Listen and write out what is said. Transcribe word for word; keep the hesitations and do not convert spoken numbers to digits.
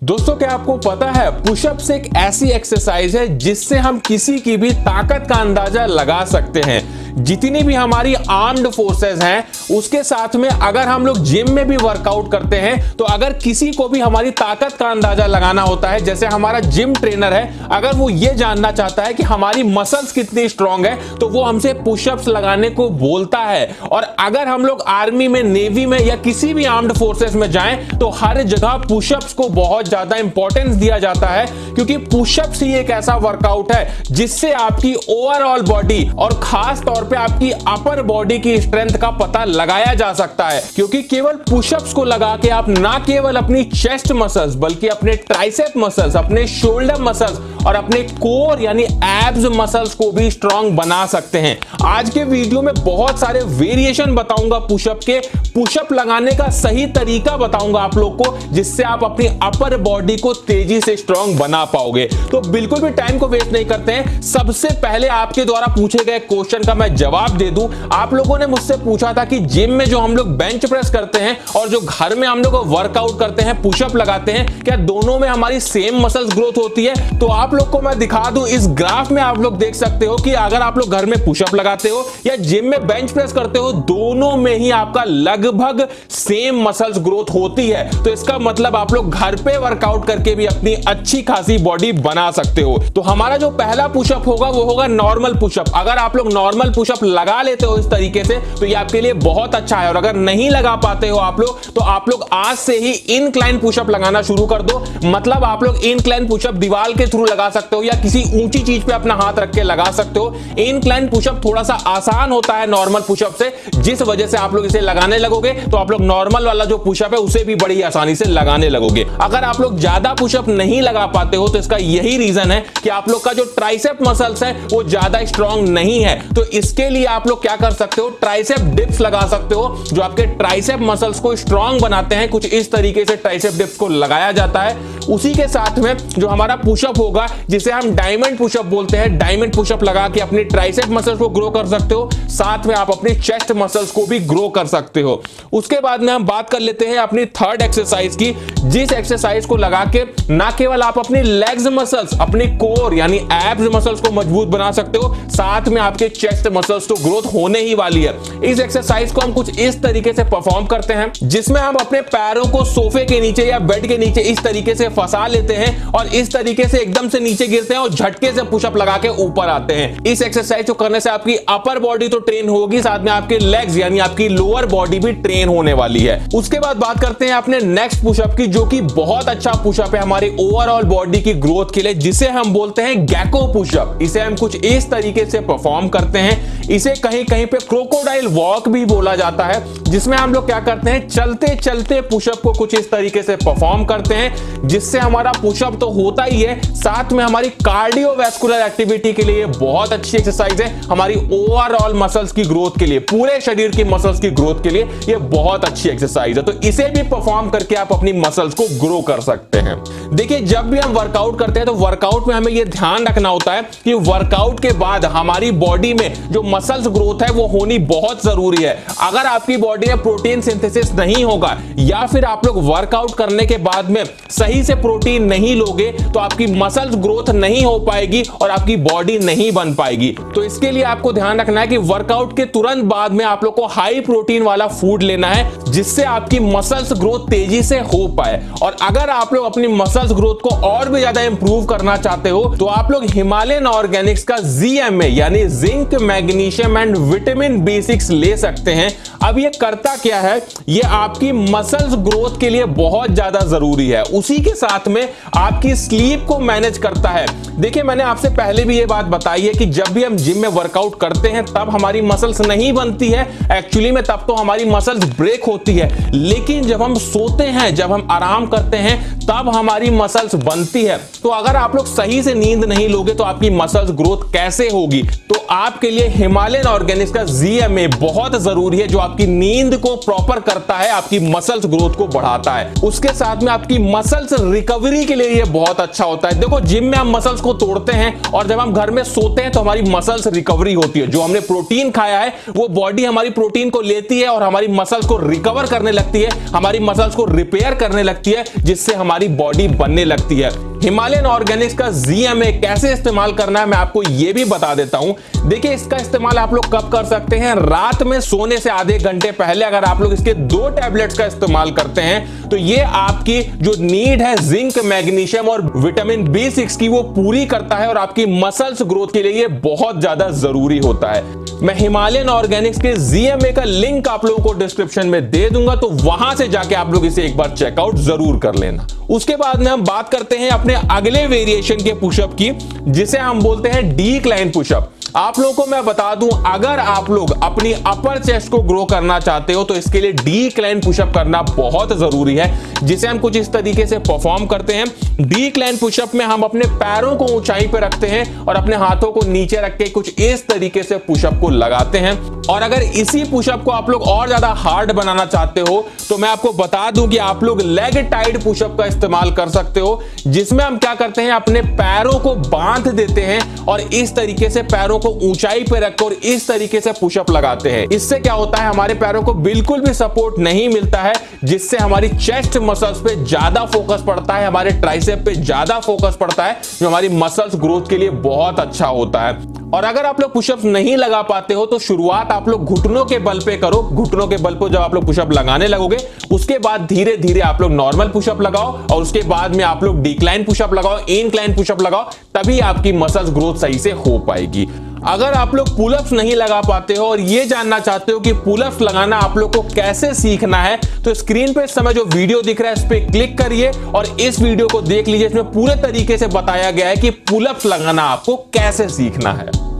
दोस्तों क्या आपको पता है पुशअप्स एक ऐसी एक्सरसाइज है जिससे हम किसी की भी ताकत का अंदाजा लगा सकते हैं। जितनी भी हमारी आर्म्ड फोर्सेस हैं उसके साथ में अगर हम लोग जिम में भी वर्कआउट करते हैं तो अगर किसी को भी हमारी ताकत का अंदाजा लगाना होता है, जैसे हमारा जिम ट्रेनर है, अगर वो ये जानना चाहता है कि हमारी मसल्स कितनी स्ट्रांग है तो वो हमसे पुशअप्स लगाने को बोलता है। और अगर हम लोग आर्मी में, नेवी में या किसी भी आर्म्ड फोर्सेस में जाएं तो हर जगह पुशअप्स को बहुत ज्यादा इंपॉर्टेंस दिया जाता है, क्योंकि पुशअप्स ही एक ऐसा वर्कआउट है जिससे आपकी ओवरऑल बॉडी और खास तौर पे आपकी अपर बॉडी की स्ट्रेंथ का पता लगाया जा सकता है। क्योंकि केवल पुशअप्स को लगा के आप ना केवल अपनी चेस्ट मसल्स बल्कि अपने ट्राइसेप मसल्स, अपने शोल्डर मसल्स और अपने कोर यानी एब्स मसल्स को भी स्ट्रांग बना सकते हैं। आज के वीडियो में बहुत सारे वेरिएशन बताऊंगा पुशअप के, पुशअप लगाने का सही तरीका बताऊंगा आप लोग को, जिससे आप अपनी अपर बॉडी को तेजी से स्ट्रांग बना पाओगे। तो बिल्कुल भी टाइम को वेस्ट नहीं करते हैं, सबसे पहले आपके द्वारा पूछे गए क्वेश्चन का मैं जवाब दे दूं। आप लोगों ने मुझसे पूछा था कि जिम में जो हम लोग बेंच प्रेस करते हैं और जो घर में हम लोग वर्कआउट करते हैं, पुशअप लगाते हैं, क्या दोनों में हमारी सेम मसल्स ग्रोथ होती है? तो आप लोग को मैं दिखा दूं, इस ग्राफ में आप लोग देख सकते हो कि अगर आप लोग घर में पुशअप लगाते हो या जिम में बेंच प्रेस करते हो, दोनों में ही आपका लगभग सेम मसल्स ग्रोथ होती है। तो इसका मतलब आप लोग घर पे वर्कआउट करके भी अपनी अच्छी खासी बॉडी बना सकते हो। तो हमारा जो पहला पुशअप होगा वो होगा नॉर्मल पुशअप। अगर आप लोग नॉर्मल पुशअप लगा लेते हो इस तरीके से तो ये आपके लिए बहुत अच्छा है। और अगर नहीं लगा पाते हो आप लोग तो आप लोग आज से ही इनक्लाइन पुशअप लगाना शुरू कर दो। मतलब आप लोग इनक्लाइन पुशअप दीवार के थ्रू लगा सकते हो या किसी ऊंची चीज पे अपना हाथ रख के लगा सकते हो। इनक्लाइन पुशअप थोड़ा सा आसान होता है नॉर्मल पुशअप से, जिस वजह से आप लोग इसे लगाने लगोगे तो आप लोग नॉर्मल वाला जो पुशअप है उसे भी बड़ी आसानी से लगाने लगोगे। अगर आप लोग ज्यादा पुशअप नहीं लगा पाते हो तो इसका यही रीजन है कि आप लोग का जो ट्राइसेप मसल्स है वो ज्यादा स्ट्रांग नहीं है। तो इसके लिए आप लोग क्या कर सकते हो, ट्राइसेप डिप्स लगा सकते हो जो आपके ट्राइसेप मसल्स को स्ट्रांग बनाते हैं। कुछ इस तरीके से ट्राइसेप डिप्स को लगाया जाता है। उसी के साथ में जो हमारा पुशअप होगा जिसे हम डायमंड पुशअप बोलते हैं, डायमंड पुशअप लगा के अपनी ट्राइसेप मसल्स को ग्रो कर सकते हो, साथ में आप अपनी चेस्ट मसल्स को भी ग्रो कर सकते हो। उसके बाद में हम बात कर लेते हैं अपनी थर्ड एक्सरसाइज की, जिस एक्सरसाइज को लगा के ना केवल आप अपनी लेग्स मसल्स, अपनी कोर यानी एब्स मसल्स को मजबूत बना सकते हो, साथ में आपके चेस्ट मसल्स तो ग्रोथ होने ही वाली है। इस एक्सरसाइज को हम कुछ इस तरीके से परफॉर्म करते हैं जिसमें हम अपने पैरों को सोफे के नीचे या बेड के नीचे इस तरीके से फंसा लेते हैं और इस तरीके से एकदम से नीचे गिरते हैं और झटके से पुशअप लगा के ऊपर आते हैं। इस एक्सरसाइज को करने से आपकी अपर बॉडी तो ट्रेन होगी, साथ में आपके लेग्स यानी आपकी लोअर बॉडी भी ट्रेन होने वाली है। उसके बाद बात करते हैं अपने नेक्स्ट पुशअप की, जो कि बहुत अच्छा पुशअप है हमारे ओवरऑल बॉडी की ग्रोथ के लिए, जिसे हम बोलते हैं गेको पुशअप। इसे हम कुछ इस तरीके से परफॉर्म करते हैं। इसे कहीं कहीं पे क्रोकोडाइल वॉक भी बोला जाता है, जिसमें हम लोग क्या करते हैं, चलते चलते पुशअप को कुछ इस तरीके से परफॉर्म करते हैं, जिससे हमारा पुशअप तो होता ही है, साथ में हमारी कार्डियोवैस्कुलर एक्टिविटी के लिए बहुत अच्छी एक्सरसाइज है। हमारी ओवरऑल मसल्स की ग्रोथ के लिए, पूरे शरीर की मसल्स की ग्रोथ के लिए ये बहुत अच्छी एक्सरसाइज है। तो इसे भी परफॉर्म करके आप अपनी मसल्स को ग्रो कर सकते हैं। देखिए, जब भी हम वर्कआउट करते हैं तो वर्कआउट में हमें यह ध्यान रखना होता है कि वर्कआउट के बाद हमारी बॉडी में जो मसल्स ग्रोथ है वो होनी बहुत जरूरी है। अगर आपकी बॉडी में प्रोटीन सिंथेसिस नहीं होगा या फिर आप लोग वर्कआउट करने के बाद में सही से प्रोटीन नहीं लोगे तो आपकी मसल्स ग्रोथ नहीं हो पाएगी और आपकी बॉडी नहीं बन पाएगी। तो इसके लिए आपको ध्यान रखना है कि वर्कआउट के तुरंत बाद में आप लोग को हाई प्रोटीन वाला फूड लेना है, जिससे आपकी मसल्स ग्रोथ तेजी से हो पाए। और अगर आप लोग अपनी मसल्स ग्रोथ को और भी ज्यादा इंप्रूव करना चाहते हो तो आप लोग हिमालयन ऑर्गेनिक्स का जी एम ए यानी zinc, magnesium and vitamin B six ले सकते हैं। अब ये करता क्या है, ये आपकी मसल्स ग्रोथ के लिए बहुत ज्यादा जरूरी है। उसी के साथ में आपकी स्लीप को मैनेज करता है। देखिए, मैंने आपसे पहले भी ये बात बताई है कि जब भी हम जिम में वर्कआउट करते हैं तब हमारी मसल्स नहीं बनती है, एक्चुअली में तब तो हमारी मसल्स ब्रेक होती है। लेकिन जब हम सोते हैं, जब हम आराम करते हैं, तब हमारी मसल्स बनती है। तो अगर आप लोग सही से नींद नहीं लोगे तो आपकी मसल्स ग्रोथ कैसे होगी? तो आपके लिए हिमालयन ऑर्गेनिक्स का जी एम ए बहुत जरूरी जरूरी है, जो आपकी नींद को प्रॉपर करता है, आपकी मसल्स ग्रोथ को बढ़ाता है। उसके साथ में आपकी मसल्स रिकवरी के लिए ये बहुत अच्छा होता है। देखो जिम में हम मसल्स को तोड़ते हैं और जब हम घर में सोते हैं तो हमारी मसल्स रिकवरी होती है। जो हमने प्रोटीन खाया है वो बॉडी हमारी प्रोटीन को लेती है और हमारी मसल्स को रिकवर करने लगती है, हमारी मसल्स को रिपेयर करने लगती है, जिससे हमारी बॉडी बनने लगती है। हिमालयन ऑर्गेनिक्स का ज़ीएमए कैसे इस्तेमाल करना है मैं आपको यह भी बता देता हूं। देखिए इसका इस्तेमाल आप लोग कब कर सकते हैं, रात में सोने से आधे घंटे पहले अगर आप लोग इसके दो टैबलेट्स का इस्तेमाल करते हैं तो ये आपकी जो नीड है जिंक, मैग्नीशियम और विटामिन बी सिक्स की वो पूरी करता है और आपकी मसल्स ग्रोथ के लिए ये बहुत ज्यादा जरूरी होता है। मैं हिमालयन ऑर्गेनिक्स के ज़ीएमए का लिंक आप लोगों को डिस्क्रिप्शन में दे दूंगा, तो वहां से जाके आप लोग इसे एक बार चेकआउट जरूर कर लेना। उसके बाद में हम बात करते हैं अपने अगले वेरिएशन के पुशअप की, जिसे हम बोलते हैं डिक्लाइन पुशअप। आप लोगों को मैं बता दूं, अगर आप लोग अपनी अपर चेस्ट को ग्रो करना चाहते हो तो इसके लिए डिक्लाइन पुशअप करना बहुत जरूरी है, जिसे हम कुछ इस तरीके से परफॉर्म करते हैं। डिक्लाइन पुशअप में हम अपने पैरों को ऊंचाई पे रखते हैं और अपने हाथों को नीचे रख के कुछ इस तरीके से पुशअप को लगाते हैं। और अगर इसी पुशअप को आप लोग और ज्यादा हार्ड बनाना चाहते हो तो मैं आपको बता दूं कि आप लोग लेग टाइड पुशअप का इस्तेमाल कर सकते हो, जिसमें हम क्या करते हैं, अपने पैरों को बांध देते हैं और इस तरीके से पैरों को ऊंचाई पे रखकर इस तरीके से पुशअप लगाते हैं। इससे क्या होता है, हमारे पैरों को बिल्कुल भी सपोर्ट नहीं मिलता है, जिससे हमारी चेस्ट मसल्स पे ज्यादा फोकस पड़ता है, हमारे ट्राइसेप पे ज्यादा फोकस पड़ता है, जो हमारी मसल्स ग्रोथ के लिए बहुत अच्छा होता है। और अगर आप लोग पुशअप नहीं लगा पाते हो तो शुरुआत आप लोग घुटनों के बल पे करो। घुटनों के बल पे जब आप लोग पुशअप लगाने लगोगे उसके बाद धीरे धीरे आप लोग नॉर्मल पुशअप लगाओ और उसके बाद में आप लोग डिक्लाइन पुशअप लगाओ, इंक्लाइन पुशअप लगाओ, तभी आपकी मसल्स ग्रोथ सही से हो पाएगी। अगर आप लोग पुलअप्स नहीं लगा पाते हो और ये जानना चाहते हो कि पुलअप्स लगाना आप लोग को कैसे सीखना है, तो स्क्रीन पे इस समय जो वीडियो दिख रहा है इस पे क्लिक करिए और इस वीडियो को देख लीजिए। इसमें पूरे तरीके से बताया गया है कि पुलअप्स लगाना आपको कैसे सीखना है।